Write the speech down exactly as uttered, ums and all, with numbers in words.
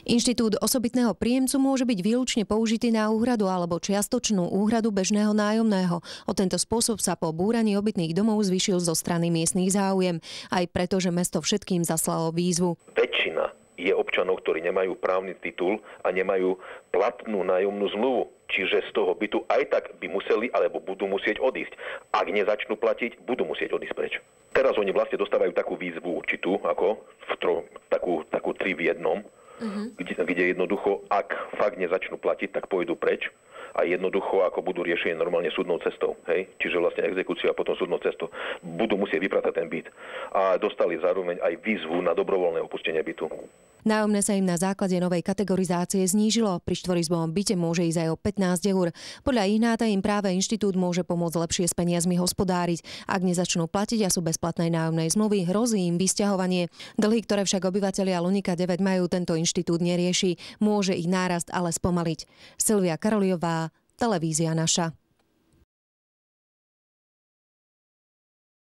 Inštitút osobitného príjemcu môže byť výlučne použitý na úhradu alebo čiastočnú úhradu bežného nájomného. O tento spôsob sa po búraní obytných domov zvýšil zo strany miestnych záujem, aj preto, že mesto všetkým zaslalo výzvu. Väčšina je občanov, ktorí nemajú právny titul a nemajú platnú nájomnú zmluvu. Čiže z toho bytu aj tak by museli alebo budú musieť odísť. Ak nezačnú platiť, budú musieť odísť preč. Teraz oni vlastne dostávajú takú výzvu určitú, ako v tro, takú, takú tri v jednom, uh-huh. kde, kde jednoducho, ak fakt nezačnú platiť, tak pôjdu preč. A jednoducho, ako budú riešení normálne súdnou cestou. Hej? Čiže vlastne exekúcia a potom súdnou cestou. Budú musieť vypratať ten byt. A dostali zároveň aj výzvu na dobrovoľné opustenie bytu. Nájomné sa im na základe novej kategorizácie znížilo. Pri štvorizbovom byte môže ísť aj o pätnásť eur. Podľa Ihnáta im práve inštitút môže pomôcť lepšie s peniazmi hospodáriť. Ak nezačnú platiť a sú bezplatnej nájomnej zmluvy, hrozí im vysťahovanie. Dlhy, ktoré však obyvatelia Lunika deväť majú, tento inštitút nerieši. Môže ich nárast ale spomaliť. Silvia Karoliová, Televízia Naša.